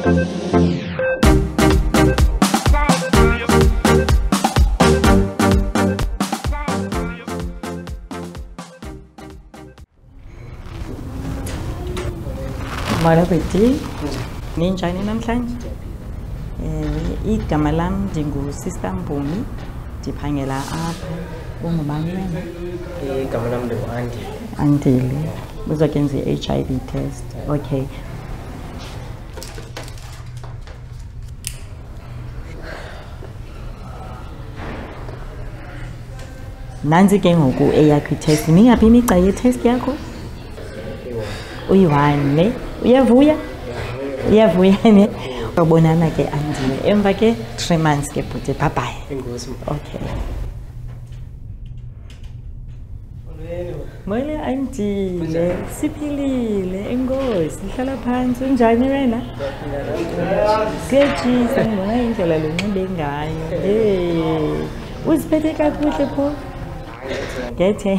Marabeti, ninjani namhlanje? Igama lam ndinguSister Mbumi, ndiphangela apha. Ungubani wena? Igama lam ndingu-Andile. Andile. Uzokwenza i-HIV test. Okay. Nansi ke ngoku eyakho i-test. Mingaphi imigca ye-test yakho? Uyi-1 ne? Uyavuya? Uyavuya ne? Ubonana ke Andile. Emva ke 3 months ke bhuti. Bye bye. Okay. Mole Andile, siphilile, enkosi, hlala phansi, unjani wena? Siyatshisa ngibona indlela lonxibe ngayo. Hey, uziphethe kakuhle pho? Gethe.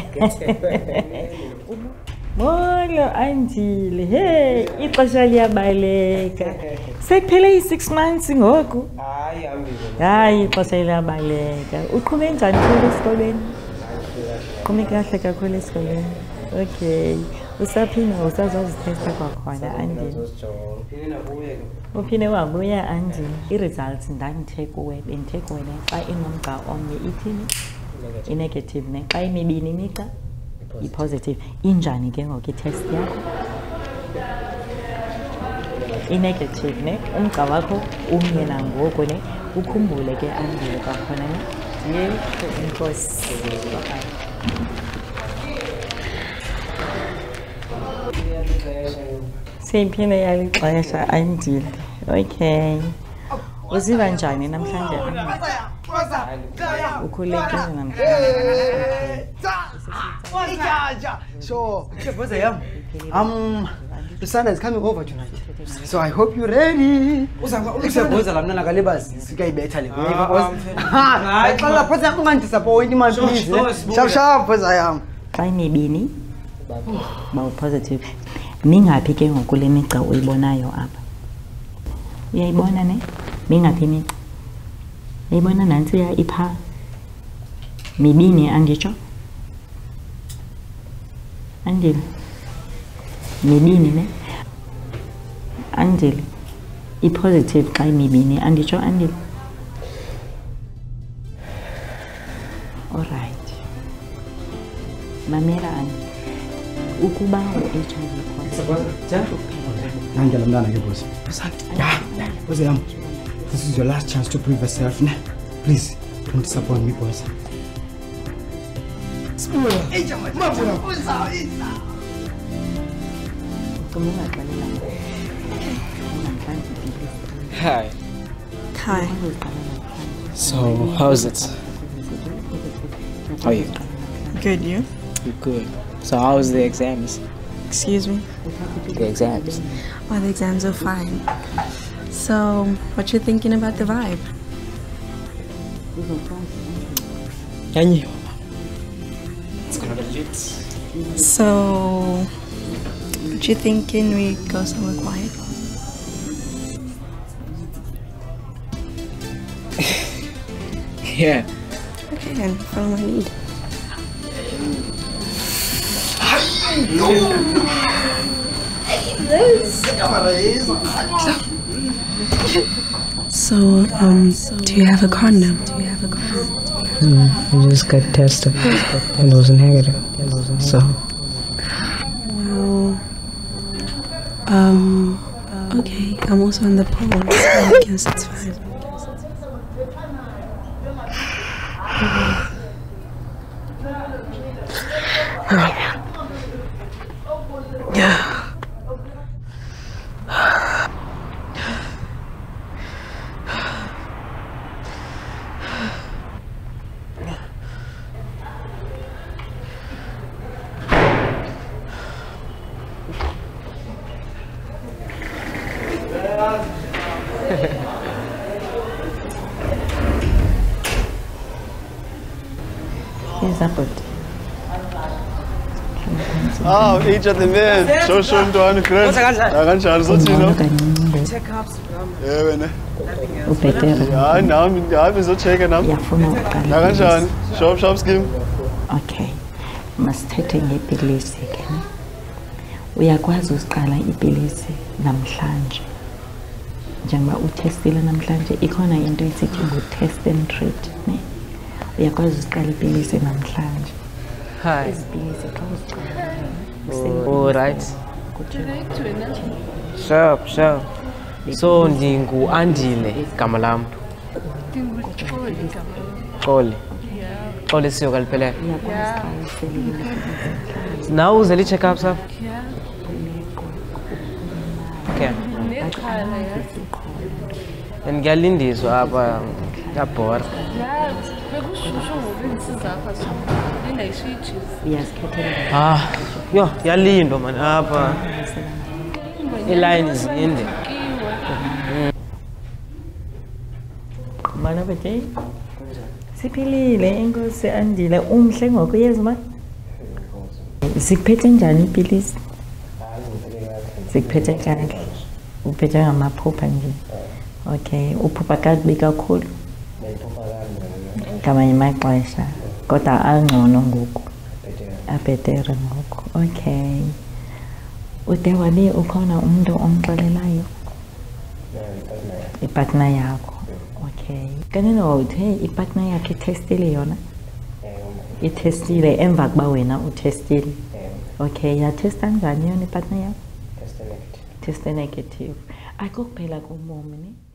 Mole Andile, hey, ixesha liyabaleka. Sekuphele i6 months ngoku. Hayi, ixesha liyabaleka. Uqhube njani kulo esikolweni? Uqhume kahle kakhulu esikolweni. Okay. Usaphina usazozitesta kwakhona Andile. Uphinde wabuya Andile. I-results ndandithe kuwe, bendithe kuwe xa inomgca omnye ithini? I-negative ne. Xa imibini imigca? I-positive. Injani ke ngoku i-test yakho? I-negative ne. Umgca wakho umnye nangoku ne. Ukhumbule ke Andile kwakhona ne. Thembinkosi. Siphinde yalixesha Andile. Okay. Uziva njani namhlanje? Ukhulekile namhlanje. So, the sun is coming over tonight. So I hope you're ready. Mibini positive. Mingaphi ke ngoku le migca uyibonayo apha? Uyayibona ne? Mingaphi imigca? Uyayibona nansi ya ipha mibini anditsho? Andile. Mibini ne? Andile. I-positive xa imibini anditsho Andile? Alright. Mamela Andile. Ukuba u-HIV this is your last chance to prove yourself. Please, don't disappoint me, boys. Hi. Hi. So, how's it? How are you? Good, you? Good. So, how's the exams? Excuse me? The exams. Oh, the exams are fine. So, what you thinking about the vibe? It's gonna be lit. So, what you thinking we go somewhere quiet? Yeah. Okay then, follow my lead. So, do you have a condom? I just got tested and it was negative. So. Well, okay, I'm also on the pole, so I guess it's fine. Yeah. Oh, each of the men. So, Mntwana, great. I can't share this, you know. check-ups wena ubhetere hayi nami ngizochecka nami yafuna uqala nakanjani shop scheme okay masithethe ngepilisi ke uyakwazi usiqala ipilisi namhlanje njengoba uthestile namhlanje ikhona into esithi ngu-test and treat ne uyakwazi usiqala ipilisi namhlanje hi izipilisi xa uziqala all right sure so ndingu-Andile igama lam Xoli siyo kaliphelele nawe uzele i-check-up sap okay ngiyalindiswa apha ngiyabhora yo yalindwa mani apha iilayini zinde mana Mbeteni siphilile inkosi Andile umhle ngoku yezi ma zikuphethe njani ipilisi zikuphethe kahle uphethe ngamaphupha nje okay uphupha kakubi kakhulu ngamanye amaxesha kodwa angcono ngoku abhetere ngoku okay ude wabe ukhona umntu omxelelayo ipartner yakho okay kanina uthe ipartner yakhe itestile yona itestile emva kuba wena utestile okay yatesta njani yona ipartner yakho test negative akukuphela kobomi ne